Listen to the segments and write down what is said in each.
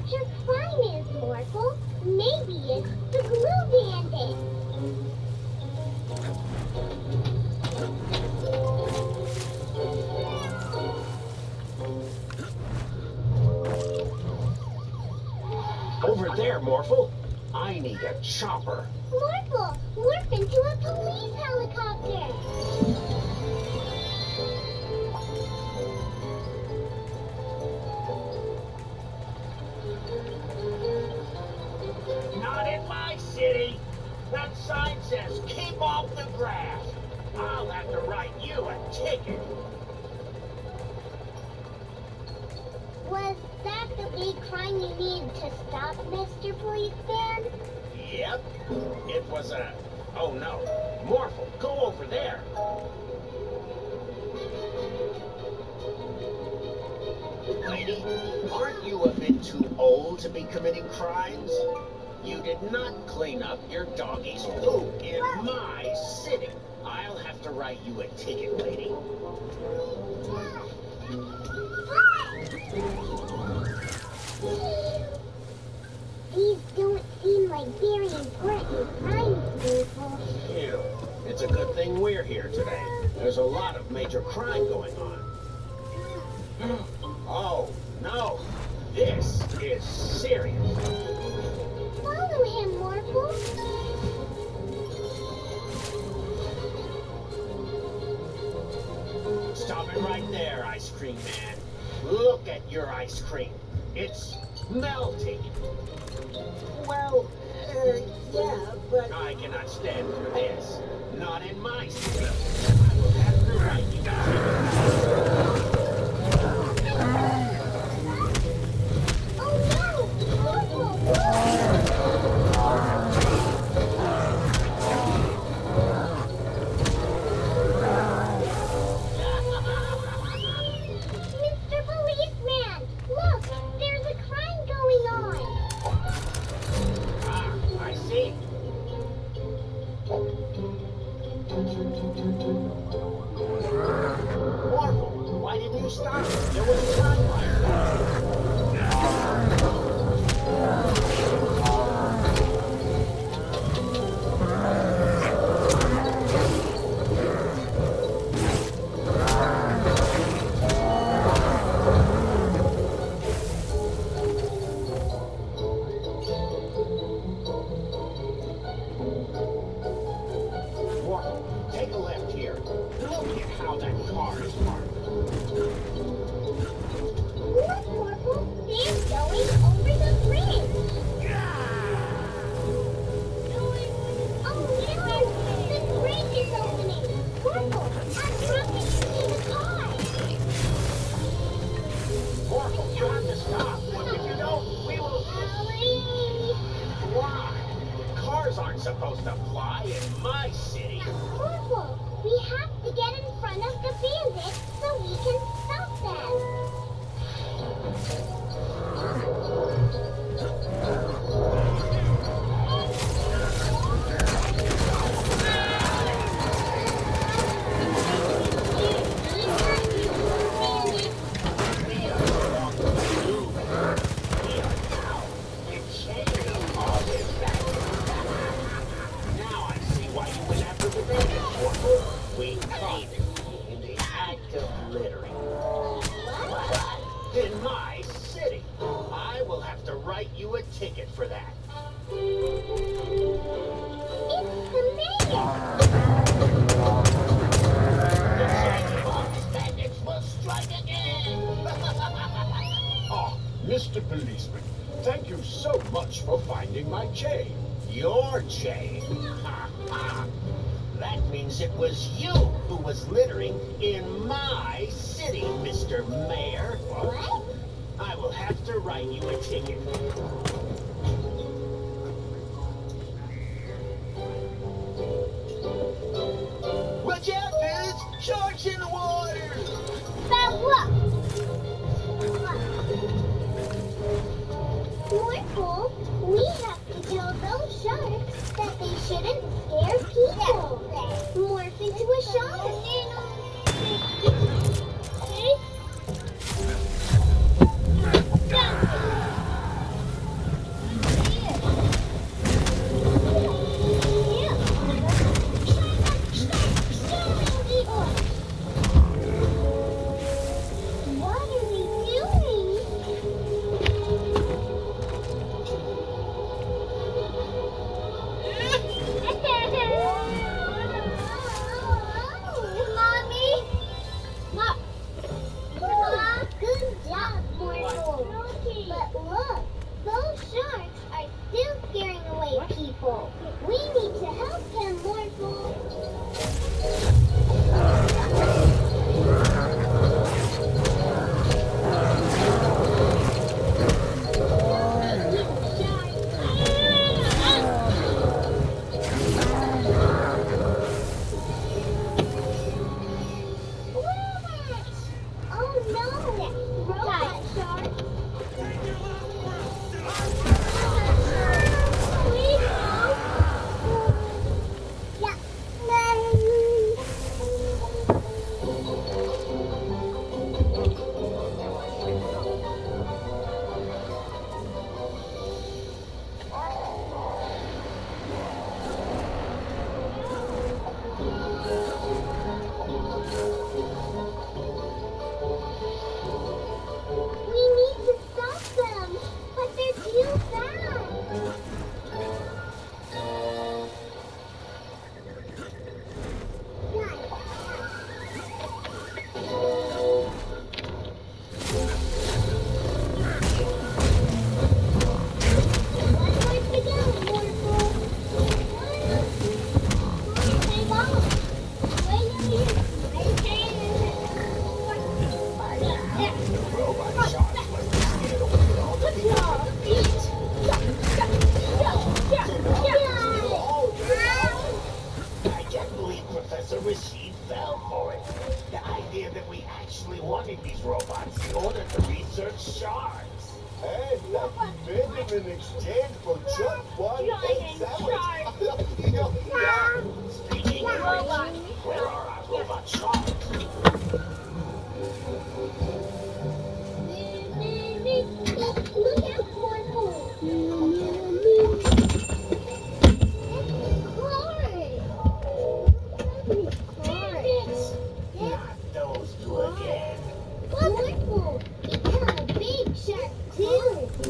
your crime is, Morphle. Maybe it's the Glue Bandit. Over there, Morphle. I need a chopper. Morphle, morph into a police helicopter. Not in my city. That sign says, keep off the grass. I'll have to write you a ticket. Was that the big crime you needed to stop, Mr. Policeman? Yep. It was a... Oh, no. Morphle, go over there. Lady, aren't you a bit too old to be committing crimes? You did not clean up your doggy's poop in my city. I'll have to write you a ticket, lady. These don't seem like very important crimes, people. Ew. It's a good thing we're here today. There's a lot of major crime going on. Oh, no. This is serious. Follow him, Morphle. Stop it right there, Ice Cream Man. Look at your ice cream. It's melting. Well, yeah, but... I cannot stand for this. Not in my city. I will have to write you Oh no! Morphle, Mr. Policeman, look! There's a crime going on! Ah, I see. Morphle, why didn't you stop? There was a crime light. Morphle, take a left here. Look at how that car is parked. Look, Morphle! They're going over the bridge! Oh no! The bridge is opening! Morphle, I'm dropping you in the car! Morphle, you have to stop. If you don't, we will... Hurry! Why? Cars aren't supposed to fly in my city. Morphle, we have to get in front of the bandits so we can stop them! Now I see why you went after the bandits, Morphle. We caught him in the act of littering. In my city. I will have to write you a ticket for that. It's the mayor! The Shaggy Fox bandits will strike again. Ah, Mr. Policeman, thank you so much for finding my chain. Your chain? Ha ha! That means it was you who was littering in my city, Mr. Mayor. What? I will have to write you a ticket. Watch out, dudes! Sharks in the water! But look! Morphle, we have to tell those sharks that they shouldn't scare people. Morph into a shark. robot sharks must be scared away all the people at the beach. I can't believe Professor Rashid fell for it. The idea that we actually wanted these robots in order to research sharks. And that we made them in exchange for just one egg sandwich. Speaking of which, where are our robot sharks? Look out for it. Not those two again. Wonderful! Become a big shark too.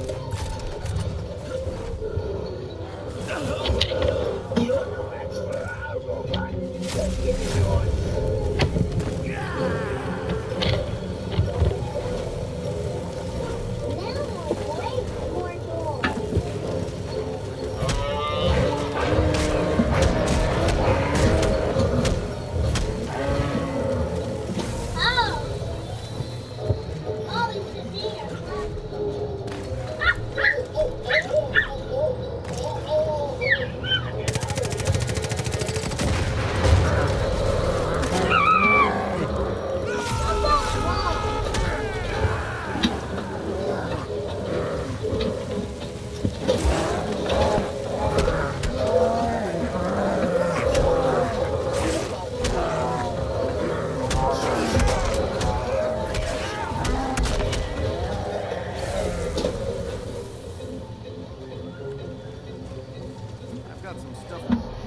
You're no match for our robot. Just give me yours. Now more brakes, more gold. Oh! Oh, it's the deer. I've got some stuff.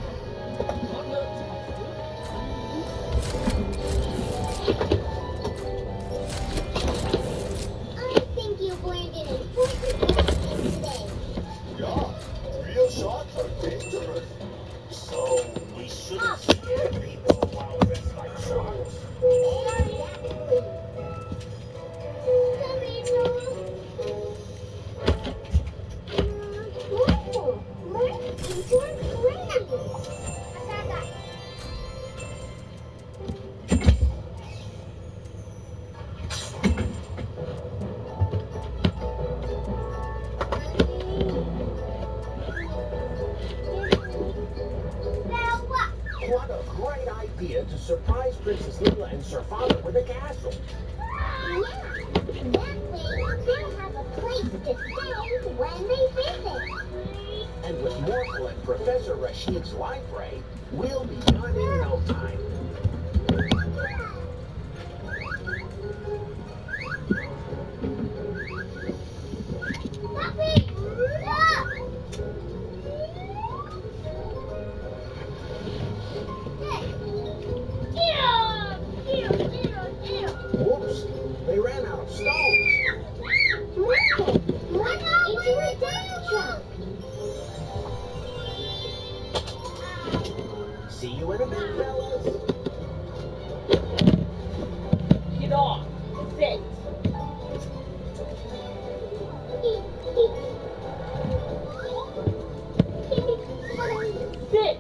I think you've learned an important lesson today. Yeah, real sharks are dangerous. So we shouldn't scare people while dressed like sharks. Exactly. Wonderful. Learn into a friend. Now what? What a great idea to surprise Princess Leela and Sir Father with a castle. Yeah, that way they'll have a place to stay when they visit. And with Morphle and Professor Rashid's life ray, we'll be done in no time. Puppy! Look! Whoops, they ran out of stones. Into a dump truck. See you in a bit, fellas. Get off. Sit. Sit.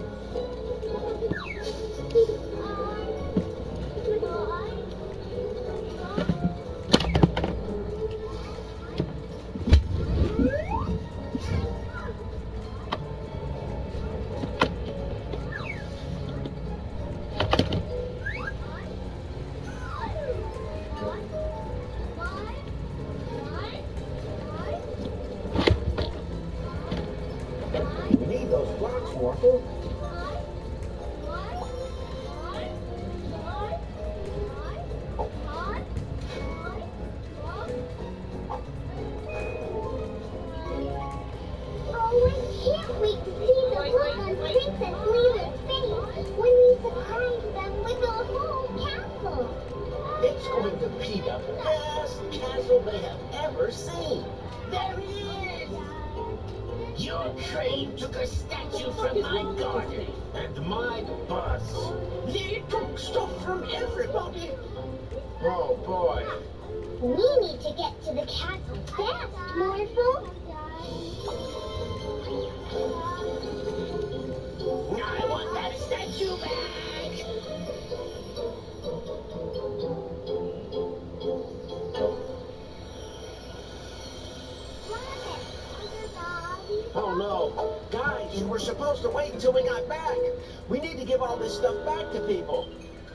We need those blocks, Morphle. Oh, I can't wait to see the look on Princess Leela's face when we surprise them with a whole castle. It's going to be the best castle they have ever seen. There he is! Your train took a statue from my garden and my bus. They took stuff from everybody. Oh boy. We need to get to the castle fast, Morphle. I want that statue back! Oh no. Guys, you were supposed to wait until we got back. We need to give all this stuff back to people.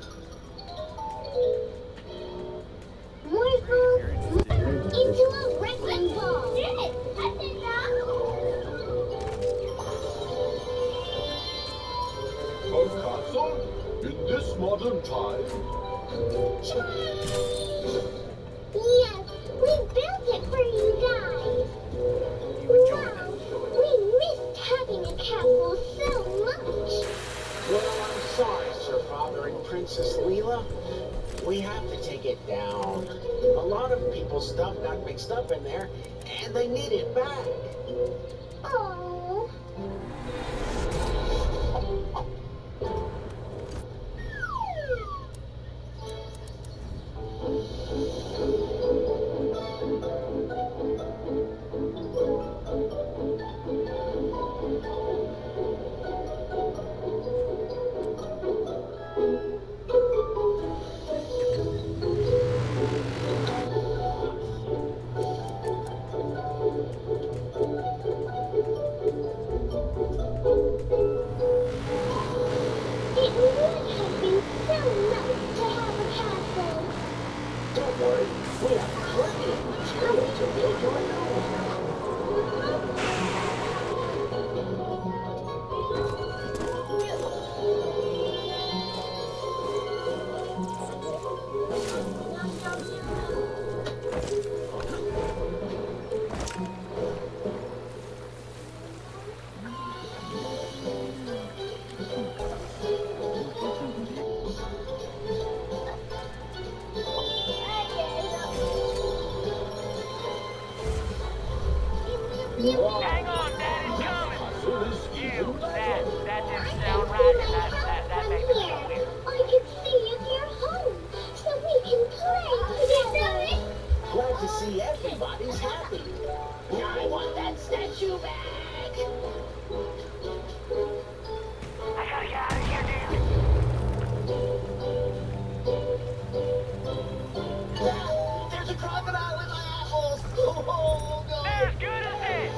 Morphle, into a wrecking ball. Yes, I did that. A castle? In this modern time? Yes, we built it for you guys. Wow, we missed having a castle so much. Well, I'm sorry, Sir Father and Princess Leela. We have to take it down. A lot of people's stuff got mixed up in there, and they need it back. Oh. It would have been so nice to have a castle. Don't worry, we have plenty of material to build your own. Hang on, Daddy's coming. You, that didn't sound right. That makes me feel weird. I can see if you're home, so we can play together. Glad to see everybody's happy. I want that statue back. I gotta get out of here, dude. There's a crocodile in my apples. Oh, no. They're as good as this.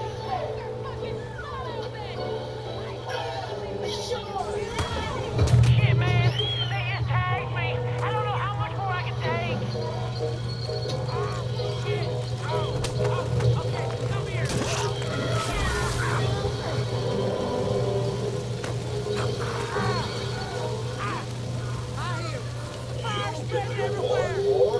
Shit, man. They just tagged me. I don't know how much more I can take. Shit. Oh, okay. Come here. Fire spreading everywhere.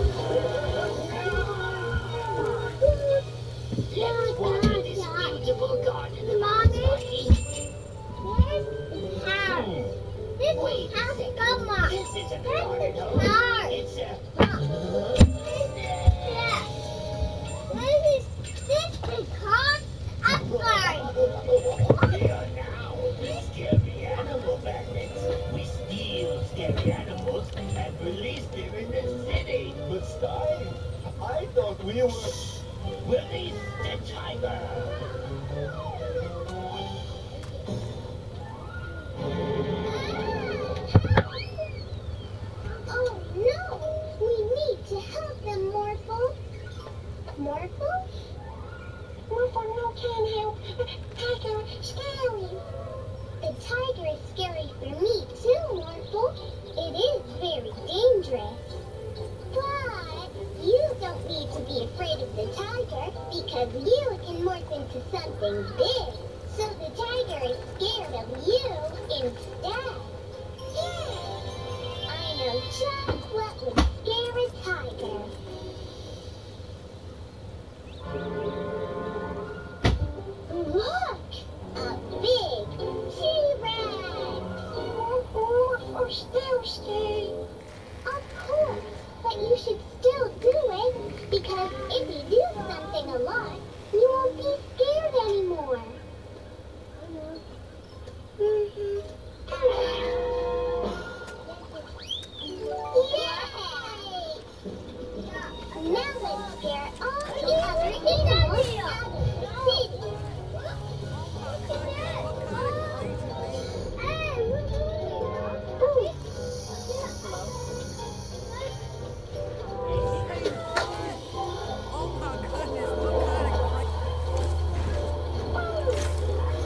Let's water this beautiful garden of Mommy? ours. This house. This Wait a house, second. come on. This isn't a This garden is home. ours. It's a... Yeah. This is called a garden. Yeah, now we scary animal magnets. We steal scary animals and release them in the city. But Stein, I thought we were... Release the tiger. Oh no! We need to help them, Morphle. Morphle? Morphle, no, can't help. Tiger, scary. The tiger is scary for me too, Morphle. It is very dangerous. But you don't need to be afraid of the tiger because you can morph into something big. So the tiger is scared of you instead. Yeah. I know just what would scare a tiger. Look! A big T-Rex! Or still stay. Of course, but you should still do it because if you do something a lot, you won't be scared anymore. Yay! Now let's scare all the other animals out of the city. Oh my goodness, what kind of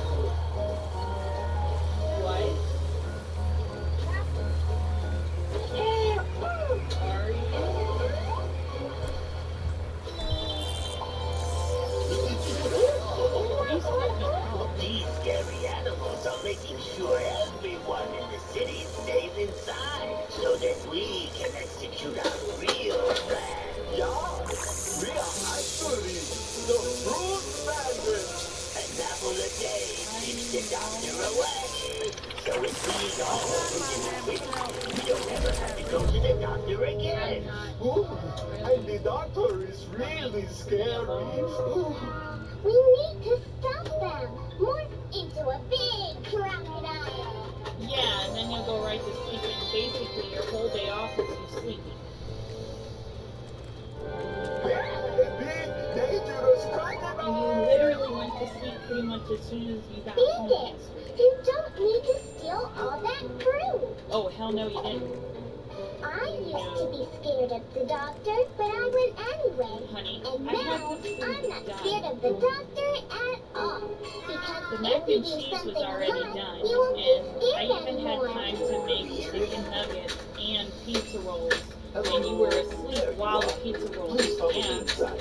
the doctor away. So if he's all over you quick, you'll never have to go to the doctor again. Ooh, and the doctor is really scary. Ooh. We need to stop them. Morph into a big crocodile. Yeah, and then you'll go right to sleep, and basically your whole day off is you sleeping. A big, dangerous And you crocodile. literally went to sleep pretty much as soon as you got home. Bandit, you don't need to steal all that fruit. Oh, hell no, you didn't. I used to be scared of the doctor, but I went anyway. Honey, And I have now, this food I'm not done. scared of the doctor at all. Because The if mac you and do cheese was something already wrong, done, you won't and be I scared even had anymore. time to make chicken nuggets and pizza rolls, and you were asleep while the pizza rolls. Please follow me Yeah. inside.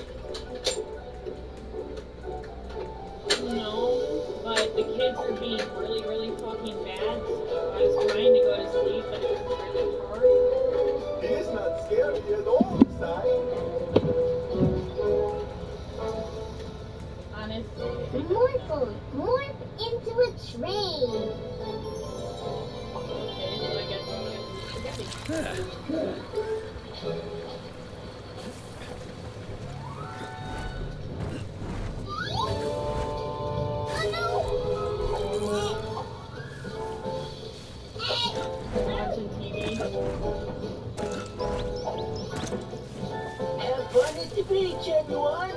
No, but the kids are being really, really fucking bad, so I was trying to go to sleep, but it was really hard. He is not scary at all, Si. Honestly. Morphle, morph into a train. Okay, so I guess I'm spaghetti. Watching TV. Have fun at the beach, everyone.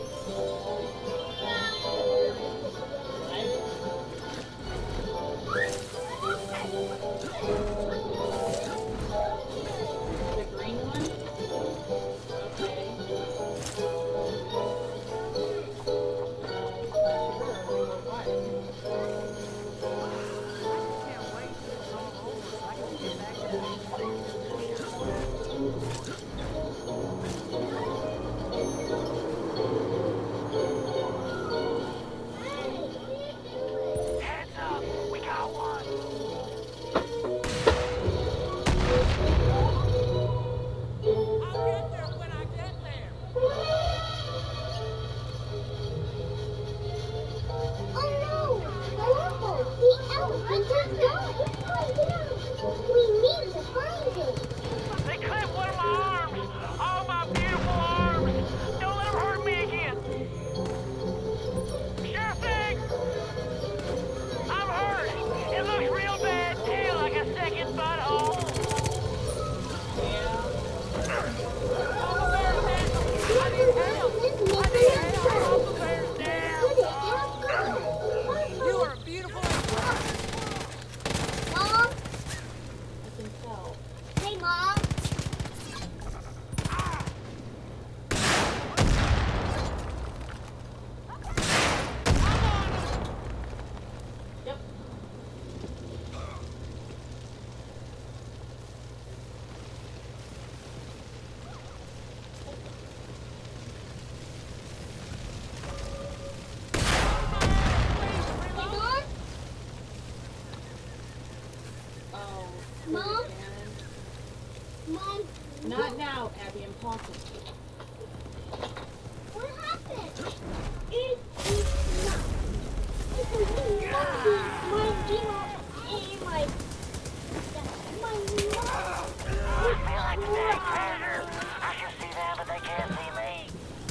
The green one? Okay. Can't wait till it's all over so I can get back to Heads up, we got one. I'll get there when I get there. Oh no! Morphle, the elephant is gone! We need to find it! They clipped one of my arms. Oh, my beautiful arms. Don't let them hurt me again. Sure thing. I'm hurt. It looks real bad, too, like a second butthole. Uncle Bear's down. I need help. I need help. Uncle Bear's down. You are beautiful and Mom? I can tell. Hey, Mom? Yep. Hey, Mom? Oh. Mom? And Mom? not now, Abby. Impossible. What happened? It is not. It was my dear, and my mom. I feel like the big treasure. I can see them, but they can't see me.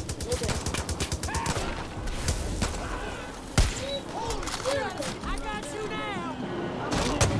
I got you now.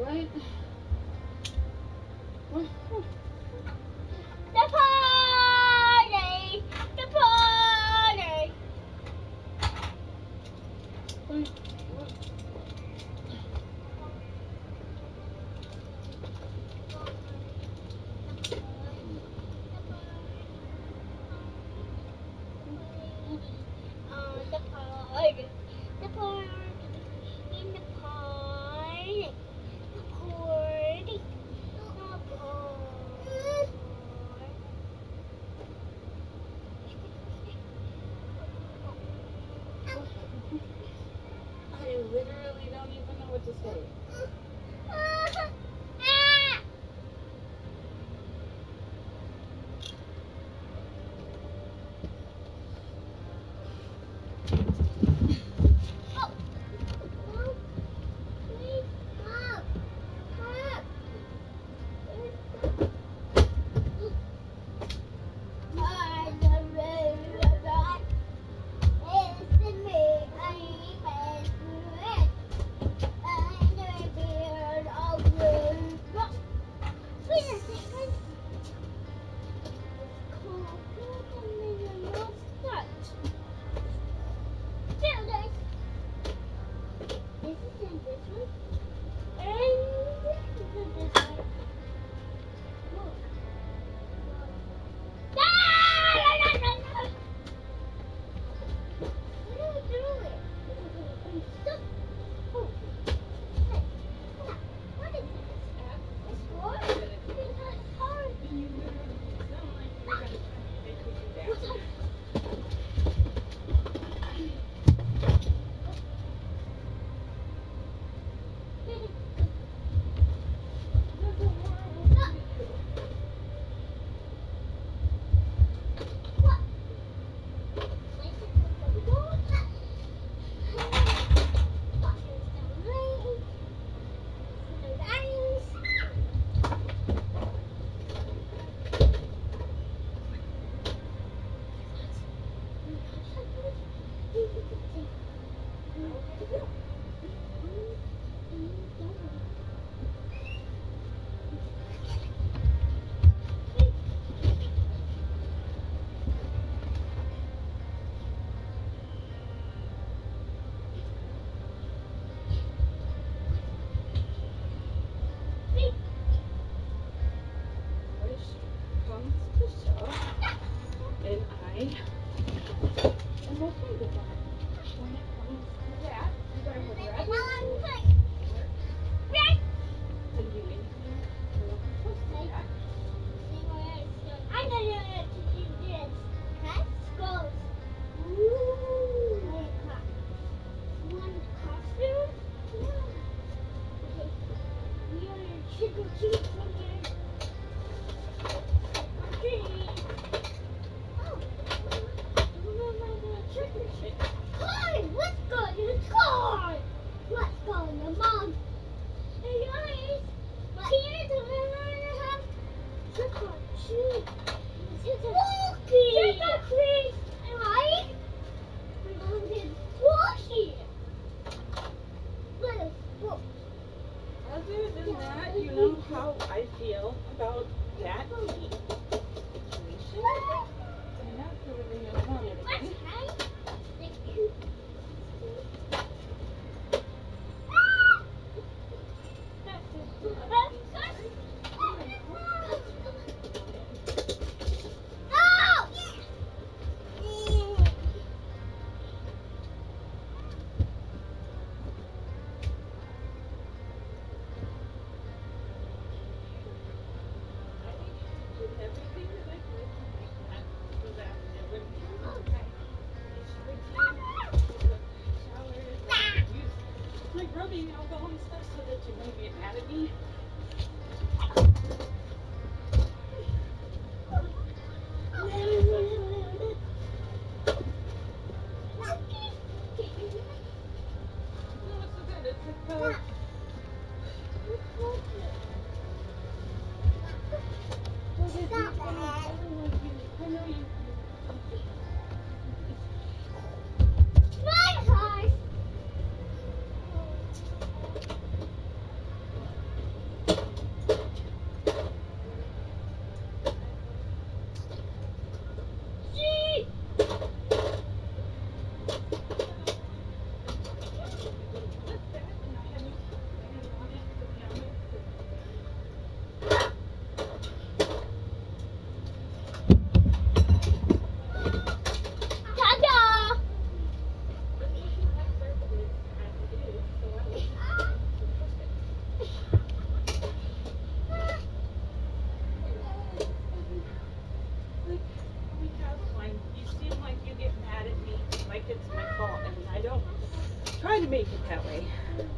What? What? The party! The party! What? The party. The party. In the party. The party. The party. I literally don't even know what to say. Other than that, you know how I feel about that situation. I'm not really on anything. Everything that I could. you seem like you get mad at me, like it's my fault, and I don't try to make it that way.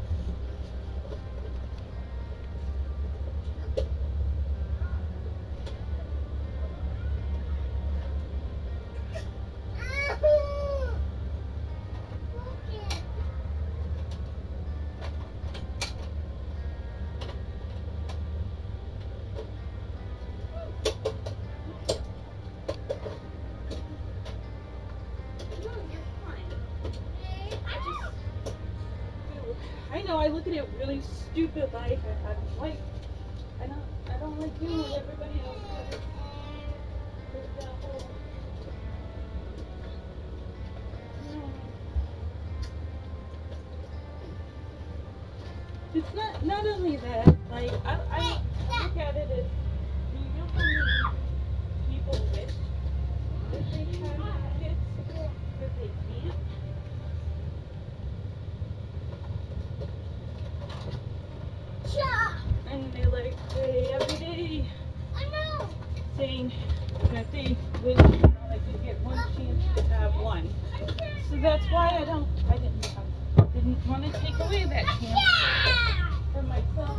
I know I look at it really stupid, like I'm like I don't like you and everybody else does. There's that whole it's not only that, like I look at it as, do you know how many people wish that they had kids but they can't? And they like say every day saying that they wish they could get one chance to have one. So that's why I didn't want to take away that chance for myself.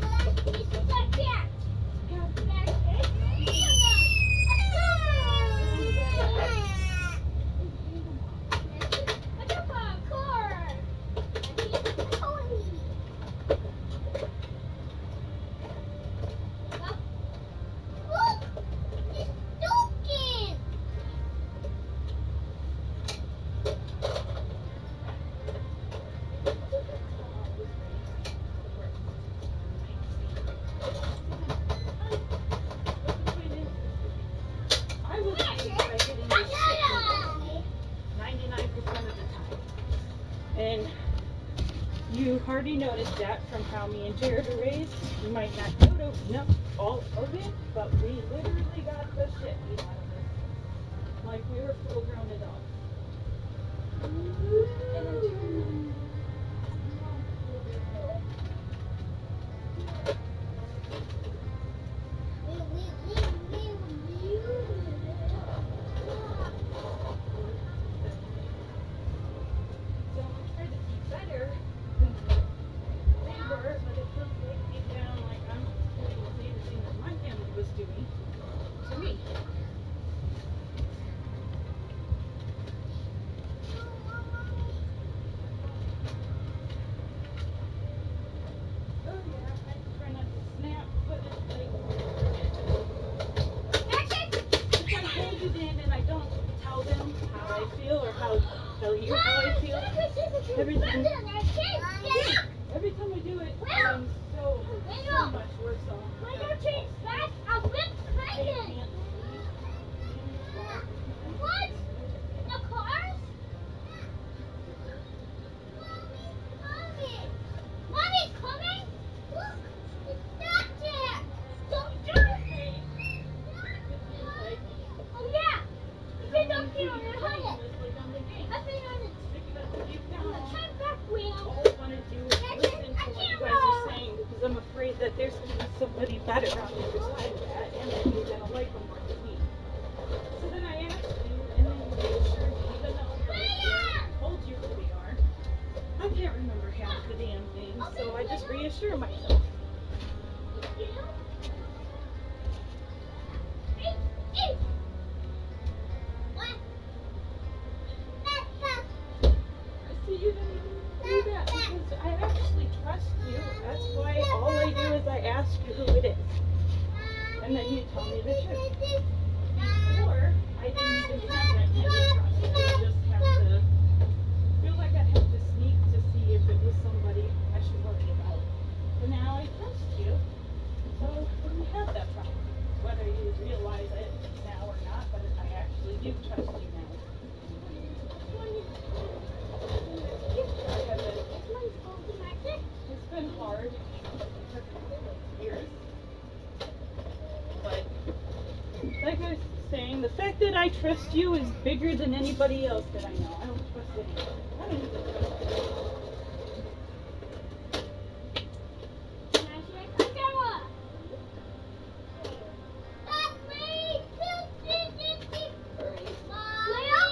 And you already noticed that from how me and Jared are raised. You might not know all of it, but we literally got the shit beat out of us. Like we were full-grown adults. And in turn, every time I do it, I'm so much worse off. What? The cars? Mommy's coming? Look, it's back there. Don't do it. Oh yeah. It's up here on your helmet. I've been on it. Turn back wheel. All I want to do is listen to what you guys are saying because I'm afraid that there's going to be somebody better on the other side of that and that you're going to like them more than me. So then I asked you and then you reassured me even though I told you who they are. I can't remember half the damn thing, so I just reassure myself. See, you didn't even do that because I actually trust you. That's why all I do is I ask you who it is. And then you tell me the truth. Before, I didn't even have that kind of trust. I just have to feel like I'd have to sneak to see if it was somebody I should worry about. But now I trust you, so I don't have that problem. Whether you realize it now or not, but I actually do trust you now. It's been hard. It took years. But like I was saying, the fact that I trust you is bigger than anybody else that I know. I don't trust anyone. I don't even trust anyone. Maya!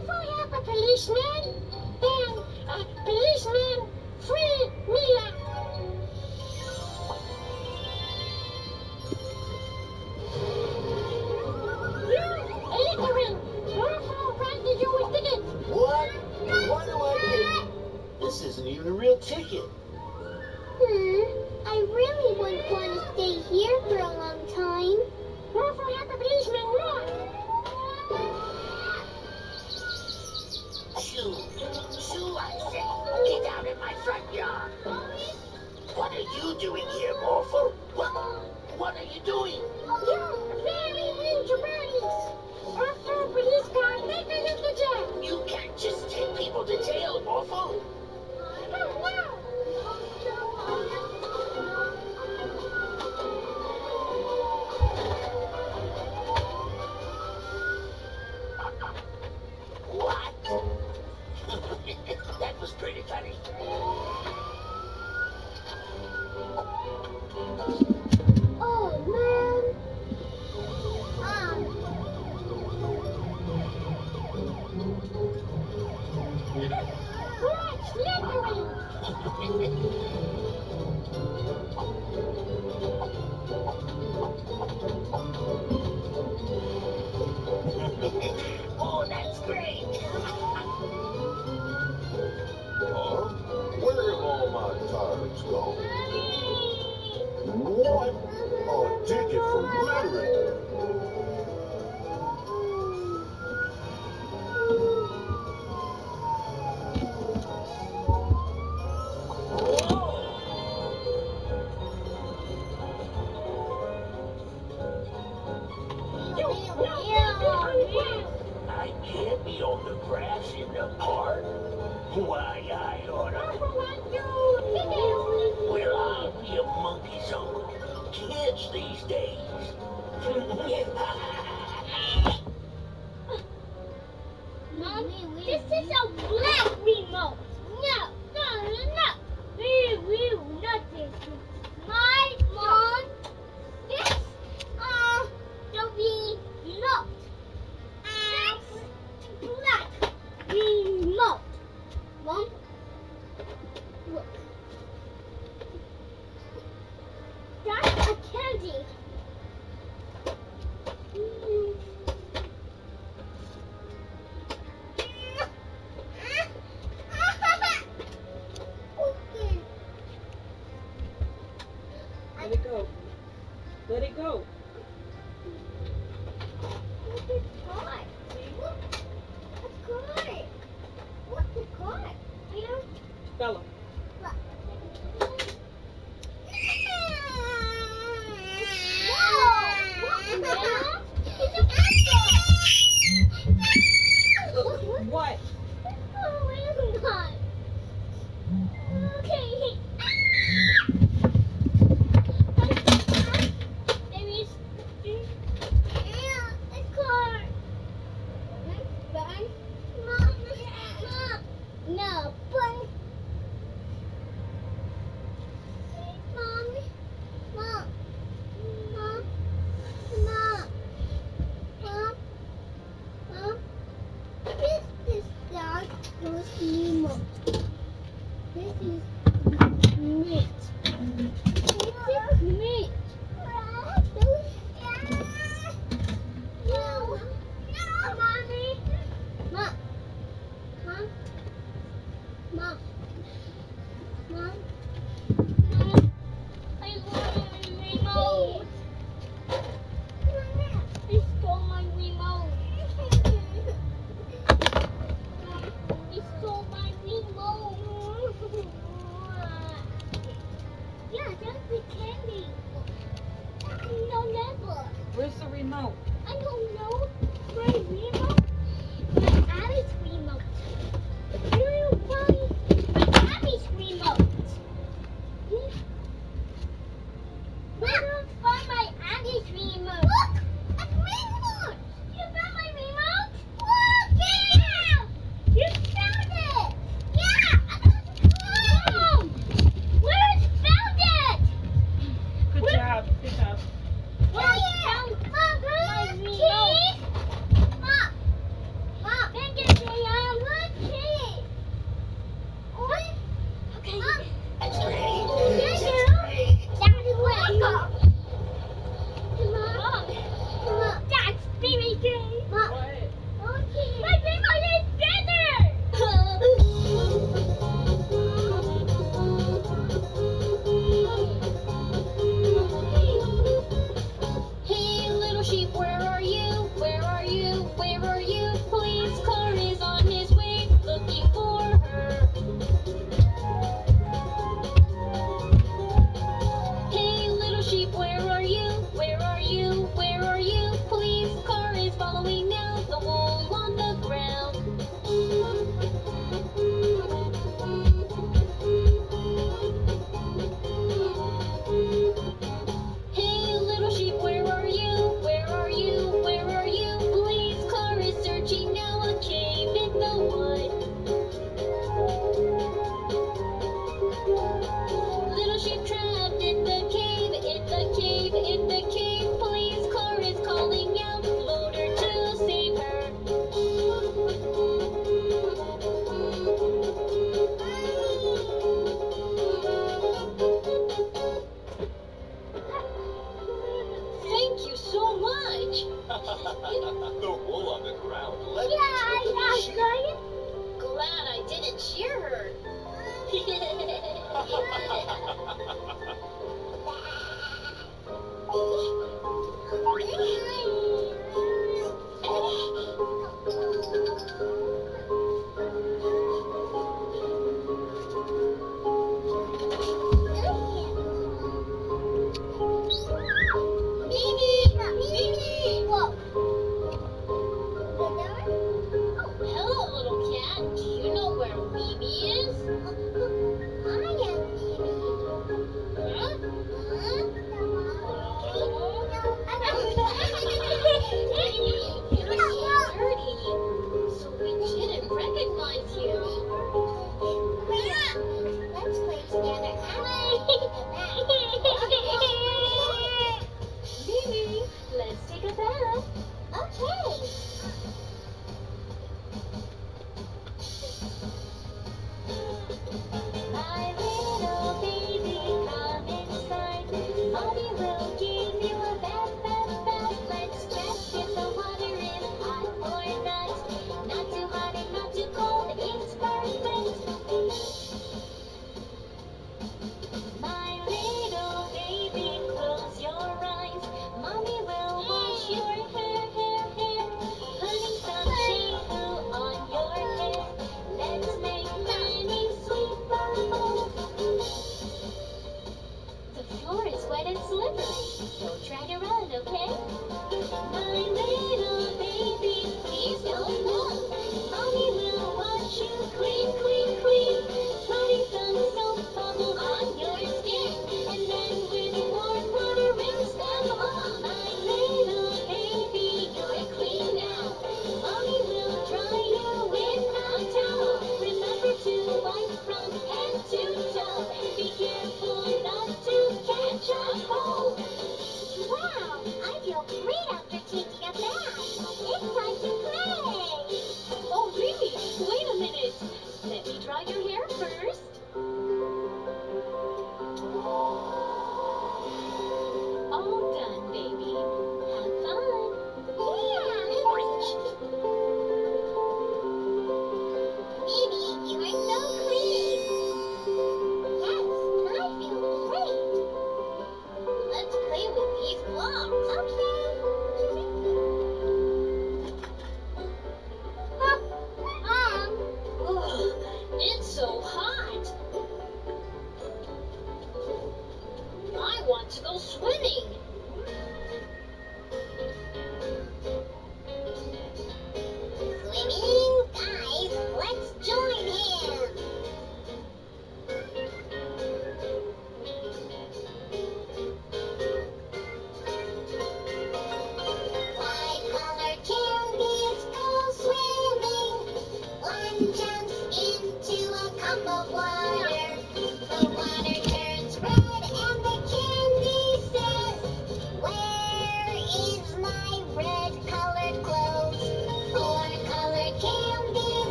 What if I have a policeman? And policeman, free Mila. You ignorant! Morphle granted you a ticket. What? Why do I get... This isn't even a real ticket. I really wouldn't want to stay here for a long time. Morphle have a policeman, more. Shoo, shoo, I say. Get out of my front yard. What are you doing here, Morphle? What are you doing? You're very mean to birdies. After a police car, take them into jail. You can't just take people to jail, Morphle. Oh, no. What? That was pretty funny. Oh, man. Right, slithering. Oh, that's great. Huh? Where have all my tires gone? What? A ticket for littering. I can't be on the grass in the park. Why, I oughta. Well, I'll be a monkey's uncle. Kids these days. Mom, this is a black remote. No. We will not this. My mom, this the remote. Black remote. Mom, look. That's a candy. Let it go. Let it go. What's it caught? What's caught? What's it caught? Bella. What? Okay. No, but Mom, this is dog goes Nemo. This is meat. This is meat. No, Mommy. Mom. I want a remote. He stole my remote. He stole my remote. Yeah, that's the candy. No, never. Where's the remote? I don't know. My remote? My Alice remote. Where you find my Abby's remote? Where do you find my Abby's remote? Look! A remote! You found my remote? Look! Yeah! You found it! Yeah! Mom! Where's found it? Good job. Good job. Where's found my remote? Mom! The wool on the ground led Yeah, me to the I sheep. saw you. Glad I didn't cheer her. Whoa. Hello, little cat. Do you know where Mimi is? I am Mimi. Huh?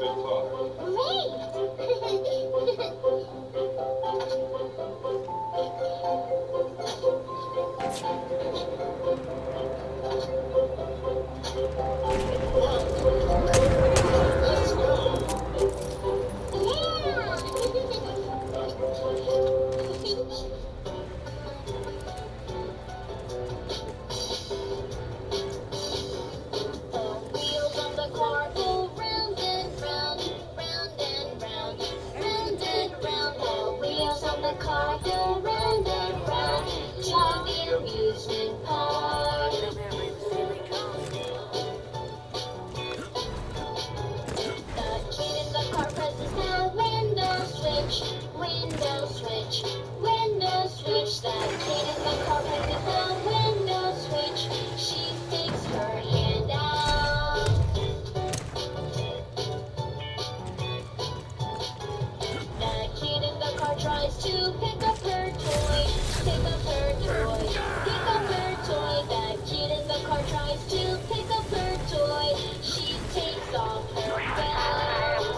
amusement park. Let's go. Wheels on the car go round and round, round and round, round and round. The wheels on the car go round and round to the amusement park. The kid in the car presses the window switch, window switch, window switch. The kid in the car presses the window switch. She sticks her hand out. The kid in the car tries to pick up her toy, pick up her toy, pick up her toy. The kid in the car tries to pick up her toy. She takes off her belt.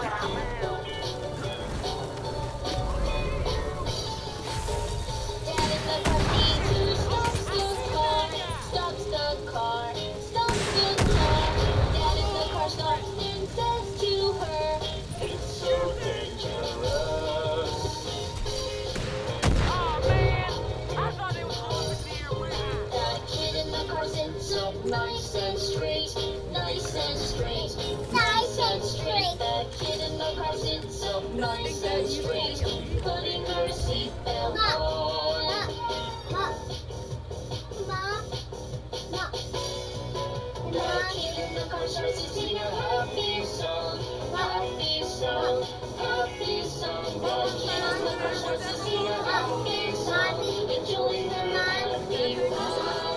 Dad in the car sees her, stops the car, stops the car, stops the car. Dad in the car stops and says to her, It's so dangerous. Oh man, I thought it was over here with me. the kid in the car sits up nice and straight, nice and straight, nice and straight. The kid in the car sits up nice and straight, putting her seatbelt on. The kid in the car starts to sing a happy song, happy song, happy song. The kid in the car starts to sing a happy song, enjoying their happy ride.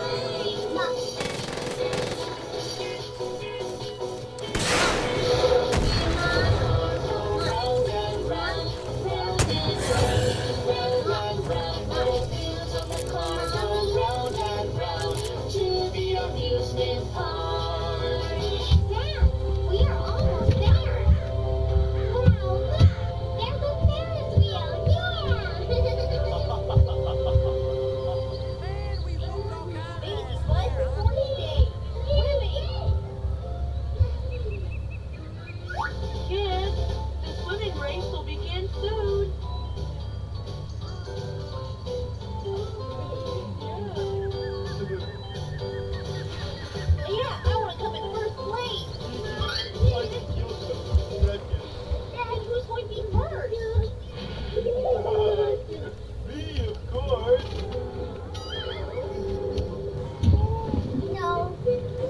Round and round, round and round, round and round. The wheels of the car go round and round to the amusement park. Dad, we are almost there. Wow, look, there's a Ferris wheel. Man, we moved all kinds Baby, of what? Holiday. Kids, the swimming race will begin soon. Yeah, I want to come in first place. Dad, who's going to be first? Me, of course. No.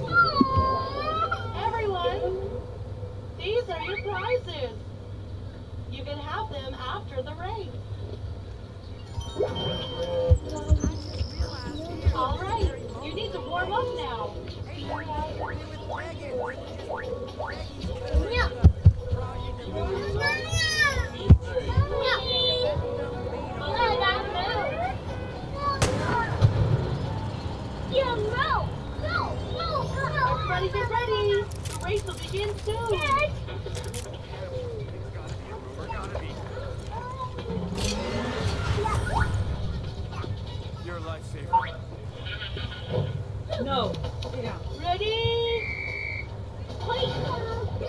Everyone, these are your prizes. You can have them after the race. All right, you need to warm up now. Everybody get ready. The race will begin soon. You're a lifesaver. No. Ready? Wait.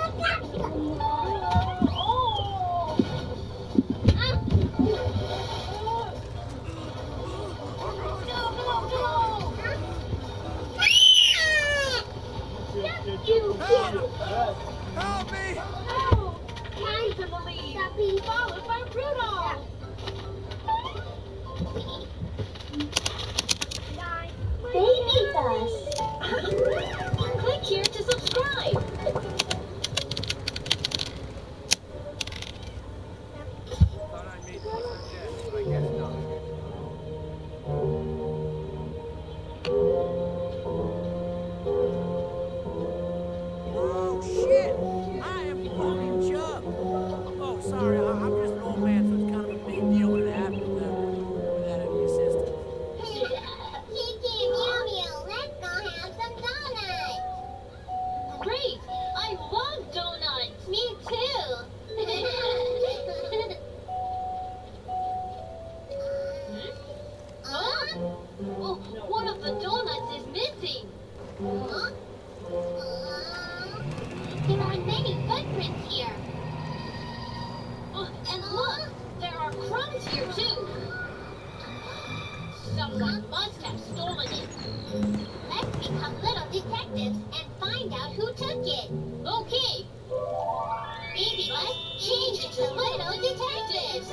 Baby Bus changed into little detectives.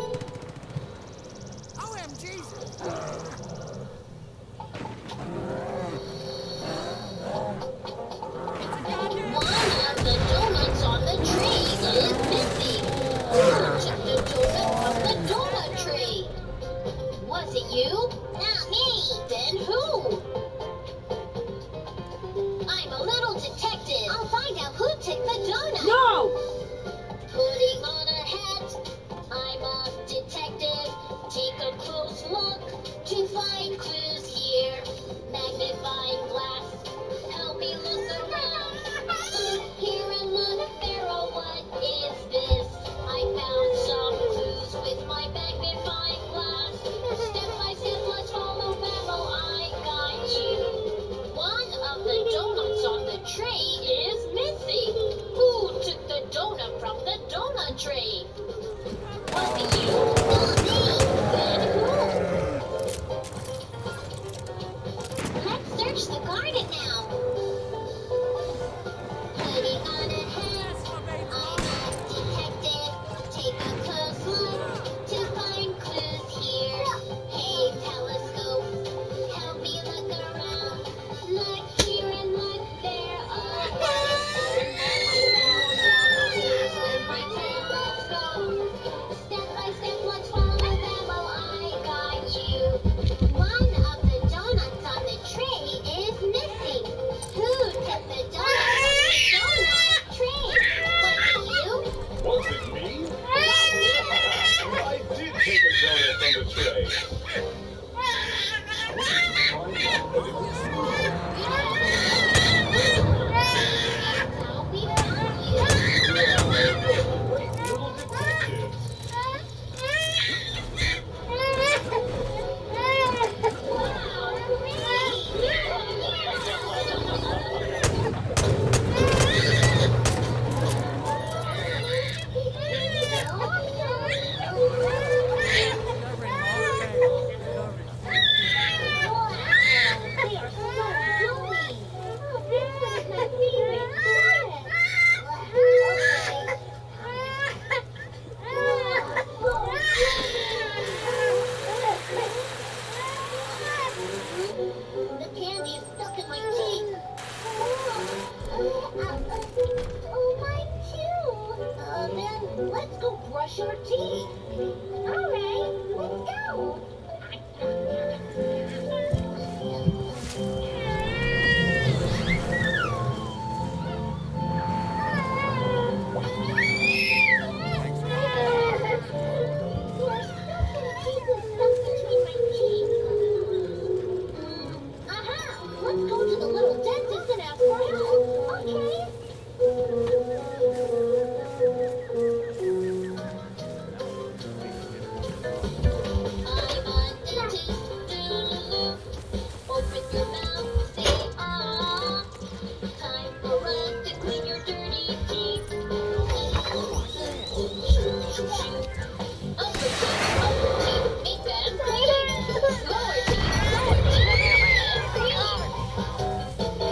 OMG! One of the donuts on the tree is missing. Who took the donut from the donut tree? Was it you? Not me. Then who? I'm a little detective. I'll find out who took the donut. No! Putting on a hat, I'm a detective. Take a close look to find clues here. Magnifying glass, help me look around. Look here and look there, oh what is this? I found some clues with my magnifying glass. Step by step, let's follow them, oh I got you. One of the donuts on the tray is missing. Who took the donut from the donut tray? Was it you? Not me. Then who? Let's search the garden now. Putting on a hat, I'm a detective. Take a close look to find clues here. Hey, telescope, help me look around. Look here and look there. Oh, with my telescope. Step by step, let's follow them. Oh, I got you. One of the donuts on the tray is missing. Who took the donut from the donut tray? Was it you? Was it me? Yes, I did take a donut from the tray. How we found you. Great little detectives. The candy is stuck in my teeth. Oh, mine too. Then let's go brush our teeth. All right, let's go. Let's go to the little dentist and ask for help. Okay. I'm a dentist. Do-do-do. Open your mouth, say ah. Time for us to clean your dirty teeth. Upper teeth, make them clean. Lower teeth, make them clean.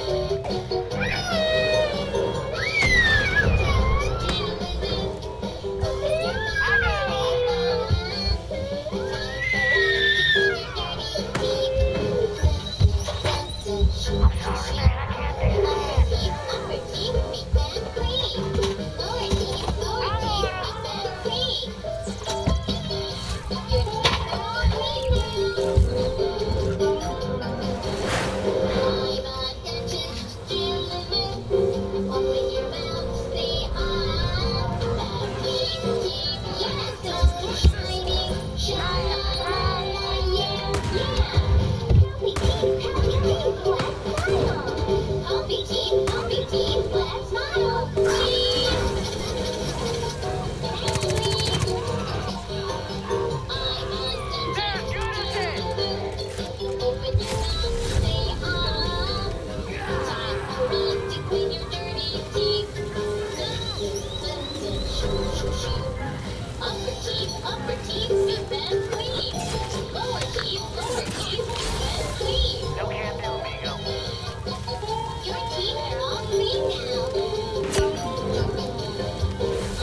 Your teeth are all clean now.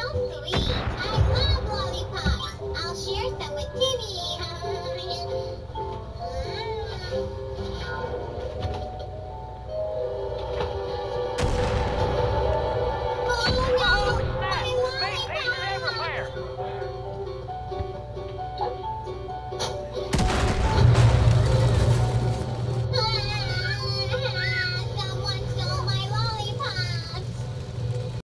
sweet. I love lollipops. I'll share some with Timmy.